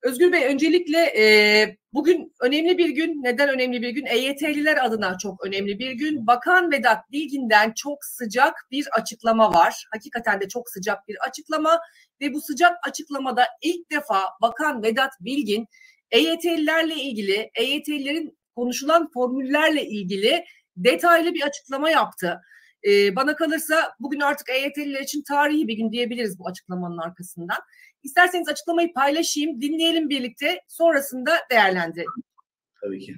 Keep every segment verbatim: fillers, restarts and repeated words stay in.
Özgür Bey, öncelikle e, bugün önemli bir gün. Neden önemli bir gün? E Y T'liler adına çok önemli bir gün. Bakan Vedat Bilgin'den çok sıcak bir açıklama var. Hakikaten de çok sıcak bir açıklama ve bu sıcak açıklamada ilk defa Bakan Vedat Bilgin E Y T'lilerle ilgili, E Y T'lilerin konuşulan formüllerle ilgili detaylı bir açıklama yaptı. Ee, bana kalırsa bugün artık E Y T'liler için tarihi bir gün diyebiliriz bu açıklamanın arkasından. İsterseniz açıklamayı paylaşayım, dinleyelim birlikte, sonrasında değerlendirelim. Tabii ki.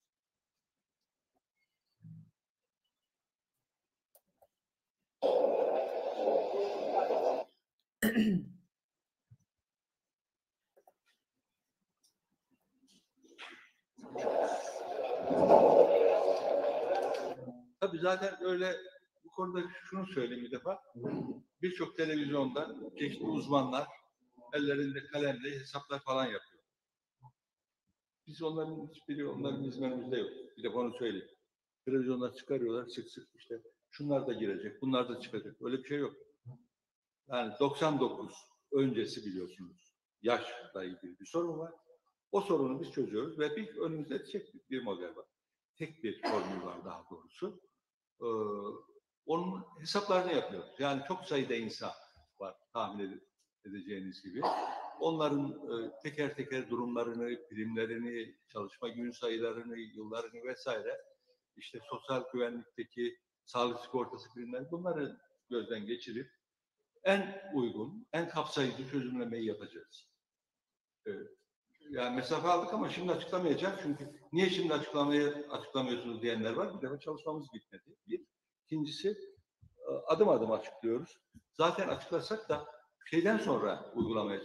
Tabii zaten öyle, bu konuda şunu söyleyeyim bir defa. Birçok televizyonda çeşitli uzmanlar ellerinde kalemle hesaplar falan yapıyor. Biz onların hiçbiri, onların hizmetimizde yok. Bir de onu söyleyeyim. Televizyonlar çıkarıyorlar sık sık, işte şunlar da girecek, bunlar da çıkacak. Öyle bir şey yok. Yani doksan dokuz öncesi biliyorsunuz yaşla ilgili bir sorun var. O sorunu biz çözüyoruz ve bir önümüzde tek bir model var. Tek bir formül var daha doğrusu. Ee, onun hesaplarını yapıyoruz. Yani çok sayıda insan var tahmin edeceğiniz gibi. Onların e, teker teker durumlarını, primlerini, çalışma gün sayılarını, yıllarını vesaire, işte sosyal güvenlikteki sağlık sigortası primleri, bunları gözden geçirip en uygun, en kapsayıcı çözümlemeyi yapacağız. Evet. Yani mesafe aldık ama şimdi açıklamayacağım çünkü niye şimdi açıklamayı açıklamıyorsunuz diyenler var. Bir defa çalışmamız bitmedi. Bir. İkincisi, adım adım açıklıyoruz. Zaten açıklasak da şeyden sonra uygulamaya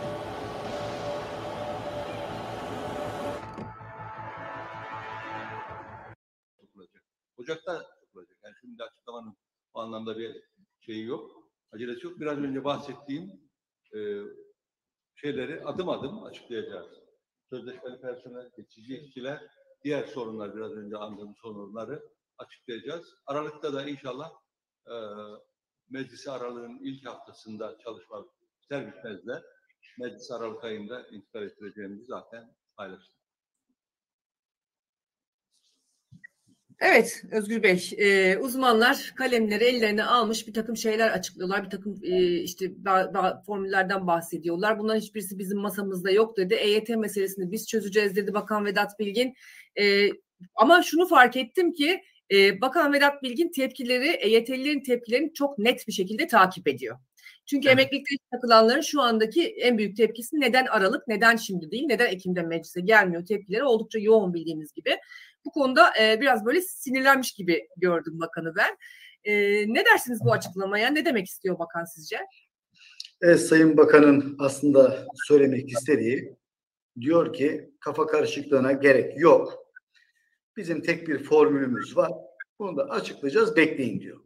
tutulacak. Ocak'ta tutulacak. Yani şimdi açıklamanın o anlamda bir şeyi yok. Acelesi yok. Biraz önce bahsettiğim e, şeyleri adım adım açıklayacağız. Sözleşmeli personel, geçici işçiler, diğer sorunlar, biraz önce andığımız sorunları açıklayacağız. Aralıkta da inşallah e, meclisi aralığın ilk haftasında çalışma biter bitmez de meclis Aralık ayında intikal ettireceğimizi zaten paylaştık. Evet Özgür Bey, e, uzmanlar kalemleri ellerine almış bir takım şeyler açıklıyorlar, bir takım e, işte daha, daha formüllerden bahsediyorlar. Bunların hiçbirisi bizim masamızda yok dedi. E Y T meselesini biz çözeceğiz dedi Bakan Vedat Bilgin. E, ama şunu fark ettim ki e, Bakan Vedat Bilgin tepkileri, E Y T'lilerin tepkilerini çok net bir şekilde takip ediyor. Çünkü evet, emeklilikte takılanların şu andaki en büyük tepkisi neden Aralık, neden şimdi değil, neden Ekim'de meclise gelmiyor tepkileri oldukça yoğun bildiğiniz gibi. Bu konuda e, biraz böyle sinirlenmiş gibi gördüm bakanı ben. E, ne dersiniz bu açıklamaya? Ne demek istiyor bakan sizce? Evet, Sayın Bakan'ın aslında söylemek istediği, diyor ki kafa karışıklığına gerek yok. Bizim tek bir formülümüz var. Bunu da açıklayacağız, bekleyin diyor.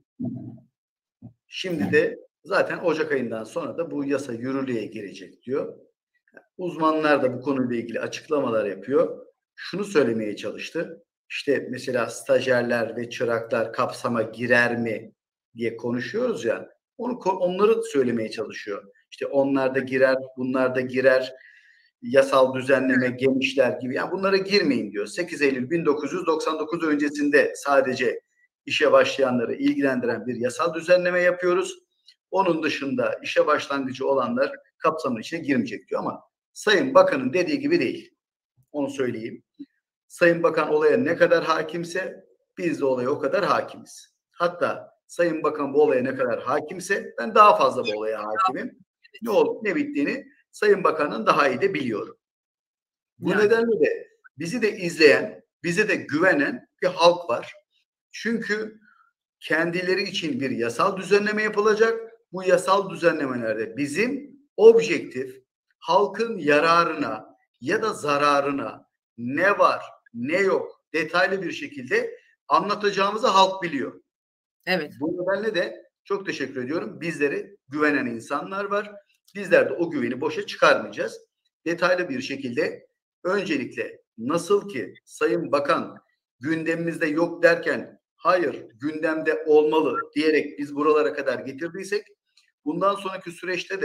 Şimdi de zaten Ocak ayından sonra da bu yasa yürürlüğe girecek diyor. Uzmanlar da bu konuyla ilgili açıklamalar yapıyor. Şunu söylemeye çalıştı. İşte mesela stajyerler ve çıraklar kapsama girer mi diye konuşuyoruz ya. Onu onları söylemeye çalışıyor. İşte onlar da girer, bunlar da girer. Yasal düzenleme genişler gibi. Yani bunlara girmeyin diyor. sekiz Eylül bin dokuz yüz doksan dokuz öncesinde sadece işe başlayanları ilgilendiren bir yasal düzenleme yapıyoruz. Onun dışında işe başlangıcı olanlar kapsamın içine girmeyecek diyor ama Sayın Bakan'ın dediği gibi değil. Onu söyleyeyim. Sayın Bakan olaya ne kadar hakimse biz de olaya o kadar hakimiz. Hatta Sayın Bakan bu olaya ne kadar hakimse ben daha fazla bu olaya hakimim. Ne olup ne bittiğini Sayın Bakan'ın daha iyi de biliyorum. Bu yani. Nedenle de bizi de izleyen, bize de güvenen bir halk var. Çünkü kendileri için bir yasal düzenleme yapılacak. Bu yasal düzenlemelerde bizim objektif, halkın yararına ya da zararına ne var, ne yok detaylı bir şekilde anlatacağımızı halk biliyor. Evet. Bu nedenle de çok teşekkür ediyorum. Bizleri güvenen insanlar var. Bizler de o güveni boşa çıkarmayacağız. Detaylı bir şekilde öncelikle nasıl ki Sayın Bakan gündemimizde yok derken hayır gündemde olmalı diyerek biz buralara kadar getirdiysek bundan sonraki süreçte de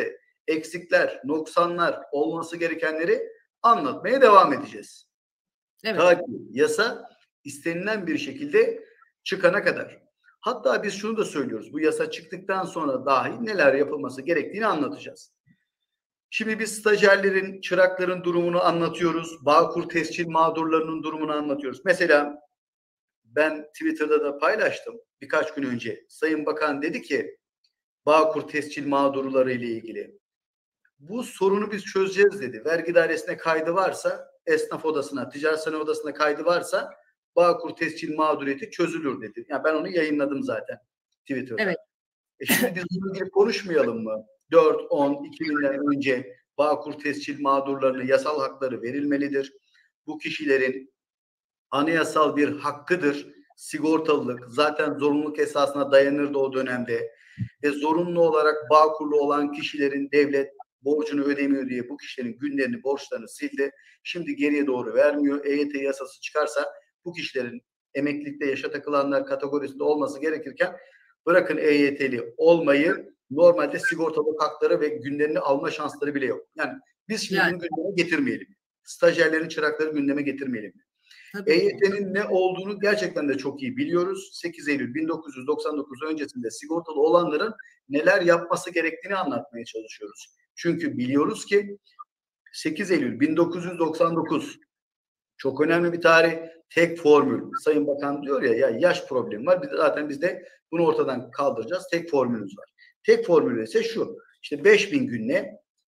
eksikler, noksanlar, olması gerekenleri anlatmaya devam edeceğiz. Evet. Ta ki yasa istenilen bir şekilde çıkana kadar. Hatta biz şunu da söylüyoruz. Bu yasa çıktıktan sonra dahi neler yapılması gerektiğini anlatacağız. Şimdi biz stajyerlerin, çırakların durumunu anlatıyoruz. Bağkur tescil mağdurlarının durumunu anlatıyoruz. Mesela ben Twitter'da da paylaştım birkaç gün önce. Sayın Bakan dedi ki Bağkur tescil mağdurları ile ilgili bu sorunu biz çözeceğiz dedi. Vergi dairesine kaydı varsa, esnaf odasına, ticaret sanayi odasına kaydı varsa Bağkur tescil mağduriyeti çözülür dedi. Yani ben onu yayınladım zaten Twitter'da. Evet. E şimdi biz bununla ilgili konuşmayalım mı? dört, on, iki binden önce Bağkur tescil mağdurlarına yasal hakları verilmelidir. Bu kişilerin anayasal bir hakkıdır. Sigortalılık zaten zorunluluk esasına dayanırdı o dönemde. Ve zorunlu olarak Bağkurlu olan kişilerin devlet borcunu ödemiyor diye bu kişilerin günlerini, borçlarını sildi. Şimdi geriye doğru vermiyor. E Y T yasası çıkarsa bu kişilerin emeklilikte yaşa takılanlar kategorisinde olması gerekirken bırakın E Y T'li olmayı, normalde sigortalı hakları ve günlerini alma şansları bile yok. Yani biz şimdi Yani. bunu gündeme getirmeyelim. Stajyerlerin, çırakları gündeme getirmeyelim. Tabii. E Y T'nin ne olduğunu gerçekten de çok iyi biliyoruz. sekiz Eylül bin dokuz yüz doksan dokuz öncesinde sigortalı olanların neler yapması gerektiğini anlatmaya çalışıyoruz. Çünkü biliyoruz ki sekiz Eylül bin dokuz yüz doksan dokuz çok önemli bir tarih. Tek formül. Sayın Bakan diyor ya, ya yaş problemi var. Biz zaten biz de bunu ortadan kaldıracağız. Tek formülümüz var. Tek formülü ise şu. İşte beş bin günle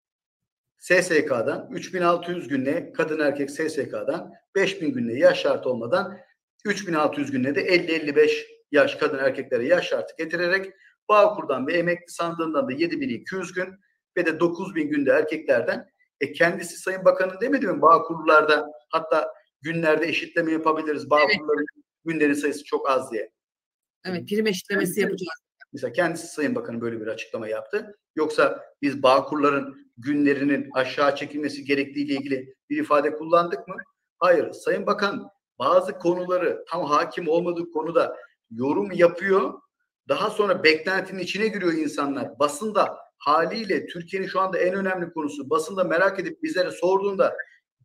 S S K'dan, üç bin altı yüz günle kadın erkek S S K'dan, beş bin günle yaş şartı olmadan üç bin altı yüz günle de elli elli beş yaş kadın erkeklere yaş şartı getirerek Bağkur'dan ve emekli sandığından da yedi bin iki yüz gün ve de dokuz bin günde erkeklerden, e kendisi Sayın Bakan'ın demedi mi Bağkurlularda hatta günlerde eşitleme yapabiliriz. Bağkurluların evet. günleri sayısı çok az diye. Evet, prim eşitlemesi kendisi, yapacağız. Mesela kendisi Sayın Bakan'ın böyle bir açıklama yaptı. Yoksa biz Bağkurların günlerinin aşağı çekilmesi gerektiğiyle ilgili bir ifade kullandık mı? Hayır. Sayın Bakan bazı konuları tam hakim olmadığı konuda yorum yapıyor. Daha sonra beklentinin içine giriyor insanlar. Basında haliyle Türkiye'nin şu anda en önemli konusu. Basında merak edip bizlere sorduğunda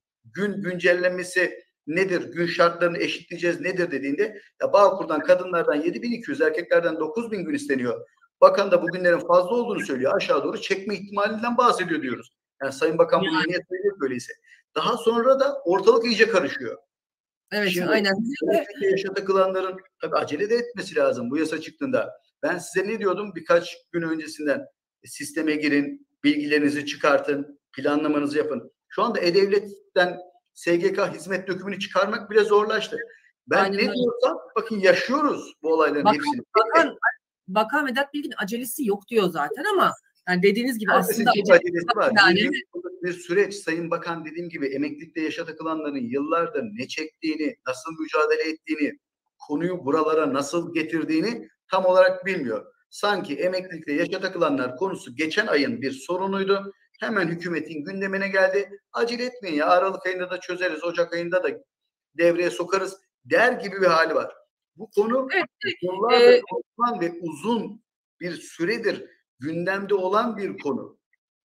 gün güncellenmesi nedir? Gün şartlarını eşitleyeceğiz nedir dediğinde ya Bağkur'dan kadınlardan yedi bin iki yüz erkeklerden dokuz bin gün isteniyor. Bakan da bu günlerin fazla olduğunu söylüyor. Aşağı doğru çekme ihtimalinden bahsediyor diyoruz. Yani Sayın Bakan bunu niye söylüyor böyleyse. Daha sonra da ortalık iyice karışıyor. Evet, şimdi, aynen. Emeklilikte yaşa takılanların tabii acele de etmesi lazım bu yasa çıktığında. Ben size ne diyordum birkaç gün öncesinden? Sisteme girin, bilgilerinizi çıkartın, planlamanızı yapın. Şu anda E-Devlet'ten S G K hizmet dökümünü çıkarmak bile zorlaştı. Ben aynen ne öyle. diyorsam bakın yaşıyoruz bu olayların bakan, hepsini. Bakan, Bakan Vedat Bilgin acelesi yok diyor zaten ama yani dediğiniz gibi Herkesin aslında acelesi, acelesi var. Yani. Bir, bir süreç Sayın Bakan dediğim gibi emeklilikte yaşa takılanların yıllardır ne çektiğini, nasıl mücadele ettiğini, konuyu buralara nasıl getirdiğini tam olarak bilmiyor. Sanki emeklilikte yaşa takılanlar konusu geçen ayın bir sorunuydu. Hemen hükümetin gündemine geldi. Acele etmeyin ya Aralık ayında da çözeriz, Ocak ayında da devreye sokarız der gibi bir hali var. Bu konu evet, yıllardır e, konuşulan ve uzun bir süredir gündemde olan bir konu.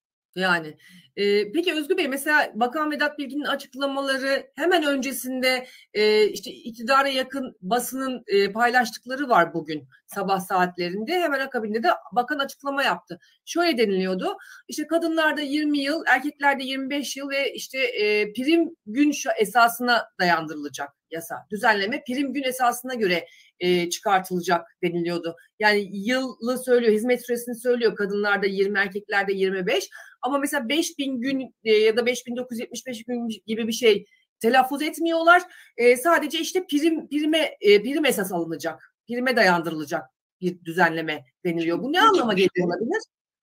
Yani e, peki Özgür Bey mesela Bakan Vedat Bilgin'in açıklamaları hemen öncesinde e, işte iktidara yakın basının e, paylaştıkları var bugün sabah saatlerinde. Hemen akabinde de bakan açıklama yaptı. Şöyle deniliyordu işte kadınlarda yirmi yıl, erkeklerde yirmi beş yıl ve işte e, prim gün esasına dayandırılacak yasa. Düzenleme prim gün esasına göre e, çıkartılacak deniliyordu. Yani yılı söylüyor, hizmet süresini söylüyor kadınlarda yirmi, erkeklerde yirmi beş. Ama mesela beş bin gün e, ya da beş bin dokuz yüz yetmiş beş gün gibi bir şey telaffuz etmiyorlar. E, sadece işte prim prime e, prim esas alınacak. Prime dayandırılacak bir düzenleme deniliyor. Bu ne Hiç anlama geliyor olabilir?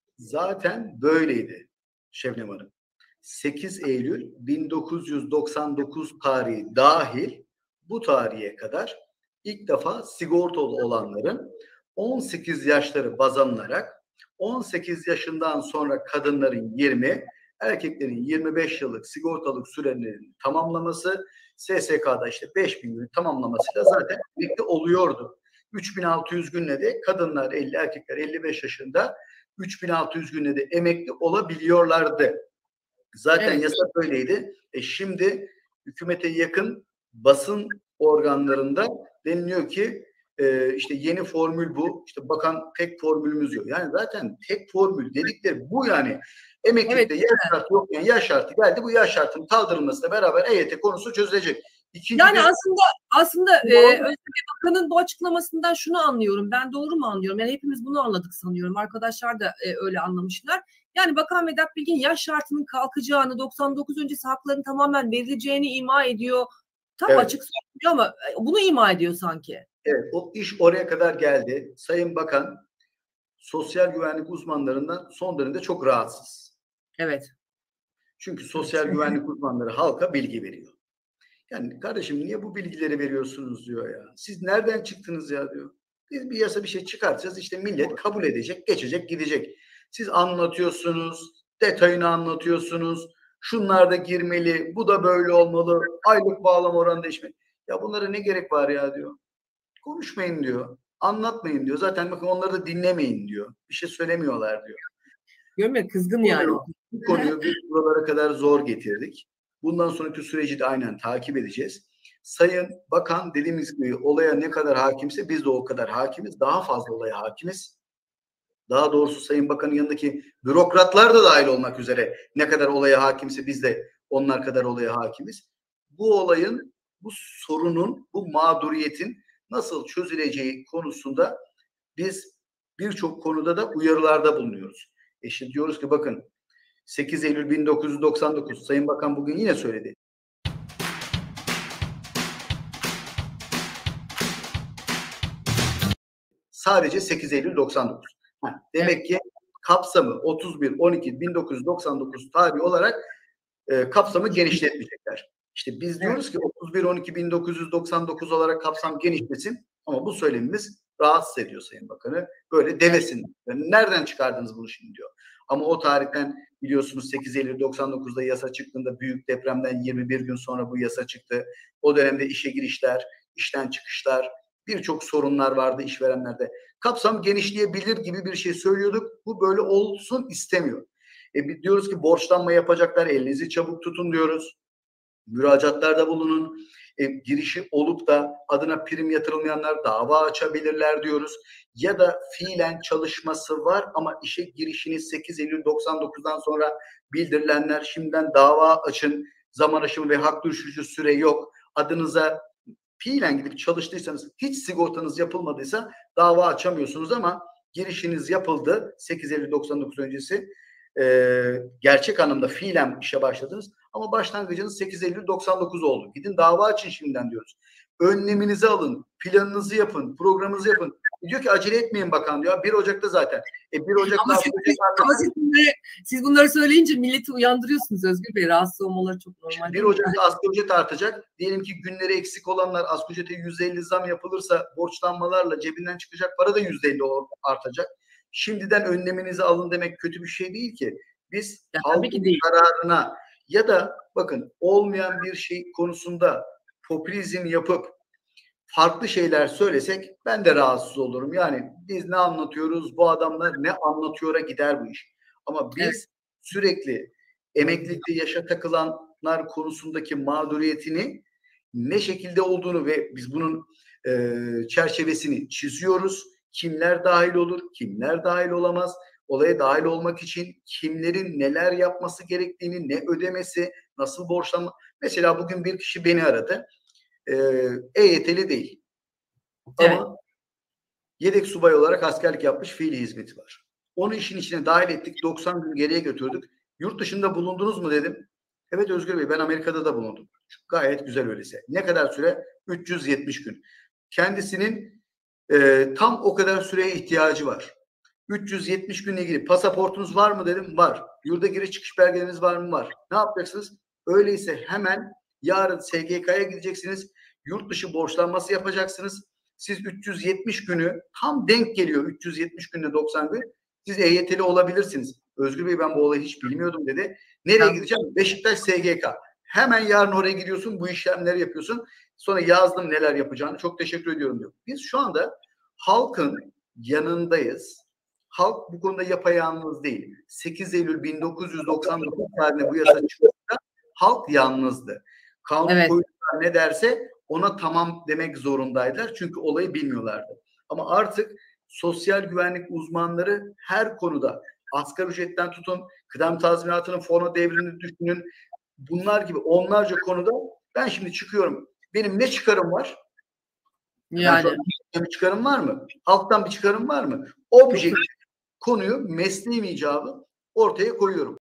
Zaten böyleydi Şebnem Hanım. sekiz Eylül bin dokuz yüz doksan dokuz tarihi dahil bu tarihe kadar ilk defa sigortalı olanların on sekiz yaşları baz alınarak on sekiz yaşından sonra kadınların yirmi, erkeklerin yirmi beş yıllık sigortalık sürelerinin tamamlaması, S S K'da işte beş bin gün tamamlamasıyla zaten birlikte oluyordu. üç bin altı yüz günle de kadınlar elli, erkekler elli beş yaşında üç bin altı yüz günde de emekli olabiliyorlardı. Zaten Evet. yasa böyleydi. E şimdi hükümete yakın basın organlarında deniliyor ki e, işte yeni formül bu. İşte bakan tek formülümüz yok. Yani zaten tek formül dedikleri bu yani. Emeklilikte Evet. yaş şartı yok. Yani yaş şartı geldi. Bu yaş şartının kaldırılmasıyla beraber E Y T konusu çözülecek. İkinci Yani bir, aslında aslında e, Özgür Bakan'ın bu açıklamasından şunu anlıyorum. Ben doğru mu anlıyorum? Yani hepimiz bunu anladık sanıyorum. Arkadaşlar da e, öyle anlamışlar. Yani Bakan Vedat Bilgin yaş şartının kalkacağını, doksan dokuz öncesi hakların tamamen verileceğini ima ediyor. Tam evet. açık söylüyor ama bunu ima ediyor sanki. Evet, o iş oraya kadar geldi. Sayın Bakan sosyal güvenlik uzmanlarından son dönemde çok rahatsız. Evet. Çünkü sosyal Evet. güvenlik uzmanları halka bilgi veriyor. Yani kardeşim niye bu bilgileri veriyorsunuz diyor ya. Siz nereden çıktınız ya diyor. Biz bir yasa bir şey çıkartacağız. İşte millet kabul edecek, geçecek, gidecek. Siz anlatıyorsunuz, detayını anlatıyorsunuz. Şunlar da girmeli, bu da böyle olmalı. Aylık bağlama oranı değişmeli. Ya bunlara ne gerek var ya diyor. Konuşmayın diyor. Anlatmayın diyor. Zaten bakın onları da dinlemeyin diyor. Bir şey söylemiyorlar diyor. Görmüyor kızgın Bu yani. konuyu, bu konuyu biz buralara kadar zor getirdik. Bundan sonraki süreci de aynen takip edeceğiz. Sayın Bakan dediğimiz gibi olaya ne kadar hakimse biz de o kadar hakimiz. Daha fazla olaya hakimiz. Daha doğrusu Sayın Bakan'ın yanındaki bürokratlar da dahil olmak üzere ne kadar olaya hakimse biz de onlar kadar olaya hakimiz. Bu olayın, bu sorunun, bu mağduriyetin nasıl çözüleceği konusunda biz birçok konuda da uyarılarda bulunuyoruz. E şimdi diyoruz ki bakın sekiz Eylül bin dokuz yüz doksan dokuz Sayın Bakan bugün yine söyledi. Sadece sekiz Eylül doksan dokuz. Ha, demek ki kapsamı otuz bir on iki bin dokuz yüz doksan dokuz tarihi olarak e, kapsamı genişletmeyecekler. İşte biz diyoruz ki otuz bir on iki bin dokuz yüz doksan dokuz olarak kapsam genişlesin ama bu söylemimiz rahatsız ediyor Sayın Bakanı. Böyle demesin. Yani nereden çıkardınız bunu şimdi diyor. Ama o tarihten biliyorsunuz sekiz Eylül doksan dokuzda yasa çıktığında büyük depremden yirmi bir gün sonra bu yasa çıktı. O dönemde işe girişler, işten çıkışlar, birçok sorunlar vardı işverenlerde. Kapsam genişleyebilir gibi bir şey söylüyorduk. Bu böyle olsun istemiyor. E, diyoruz ki borçlanma yapacaklar, elinizi çabuk tutun diyoruz. Müracaatlarda bulunun. E, girişi olup da adına prim yatırılmayanlar dava açabilirler diyoruz. Ya da fiilen çalışması var ama işe girişini sekiz Eylül doksan dokuzdan sonra bildirilenler şimdiden dava açın. Zaman aşımı ve hak düşürücü süre yok. Adınıza fiilen gidip çalıştıysanız hiç sigortanız yapılmadıysa dava açamıyorsunuz ama girişiniz yapıldı sekiz Eylül doksan dokuz öncesi. Ee, gerçek anlamda fiilen işe başladınız ama başlangıcınız sekiz Eylül doksan dokuz oldu. Gidin dava açın şimdiden diyoruz. Önleminizi alın, planınızı yapın, programınızı yapın. Diyor ki acele etmeyin bakan diyor. bir Ocak'ta zaten. E bir Ocak'ta ama, siz, siz, ama siz, bunları, siz bunları söyleyince milleti uyandırıyorsunuz Özgür Bey. Rahatsız olmaları çok normal. bir Ocak'ta asgari ücret artacak. Diyelim ki günleri eksik olanlar asgari ücrete yüzde elli zam yapılırsa borçlanmalarla cebinden çıkacak para da yüzde elli artacak. Şimdiden önleminizi alın demek kötü bir şey değil ki. Biz ya, halkın kararına ya da bakın olmayan bir şey konusunda popülizm yapıp farklı şeyler söylesek ben de rahatsız olurum. Yani biz ne anlatıyoruz, bu adamlar ne anlatıyora gider bu iş. Ama biz evet. sürekli emeklilikte yaşa takılanlar konusundaki mağduriyetini ne şekilde olduğunu ve biz bunun e, çerçevesini çiziyoruz. Kimler dahil olur, kimler dahil olamaz, olaya dahil olmak için kimlerin neler yapması gerektiğini, ne ödemesi, nasıl borçlanma. Mesela bugün bir kişi beni aradı. E Y T'li değil. Evet. Ama yedek subay olarak askerlik yapmış, fiili hizmeti var. Onu işin içine dahil ettik. doksan gün geriye götürdük. Yurt dışında bulundunuz mu dedim. Evet Özgür Bey ben Amerika'da da bulundum. Gayet güzel öyleyse. Ne kadar süre? üç yüz yetmiş gün. Kendisinin e, tam o kadar süreye ihtiyacı var. üç yüz yetmiş günle ilgili pasaportunuz var mı dedim. Var. Yurda giriş çıkış belgeleriniz var mı? Var. Ne yapacaksınız? Öyleyse hemen yarın S G K'ya gideceksiniz. Yurt dışı borçlanması yapacaksınız. Siz üç yüz yetmiş günü tam denk geliyor üç yüz yetmiş günde doksan gün. Siz E Y T'li olabilirsiniz. Özgür Bey ben bu olayı hiç bilmiyordum dedi. Nereye tamam. gideceğim? Beşiktaş S G K. Hemen yarın oraya gidiyorsun. Bu işlemleri yapıyorsun. Sonra yazdım neler yapacağını. Çok teşekkür ediyorum diyor. Biz şu anda halkın yanındayız. halk bu konuda yapayalnız değil. sekiz Eylül bin dokuz yüz doksan dokuz tarihinde bu yasa çıktığında halk yalnızdı. Kanun Evet. koyucular ne derse ona tamam demek zorundaydılar. Çünkü olayı bilmiyorlardı. Ama artık sosyal güvenlik uzmanları her konuda, asgari ücretten tutun, kıdem tazminatının fona devrini düşünün, bunlar gibi onlarca konuda ben şimdi çıkıyorum. Benim ne çıkarım var? Yani. Bir çıkarım var mı? Halktan bir çıkarım var mı? Objektif konuyu mesleğim icabı ortaya koyuyorum.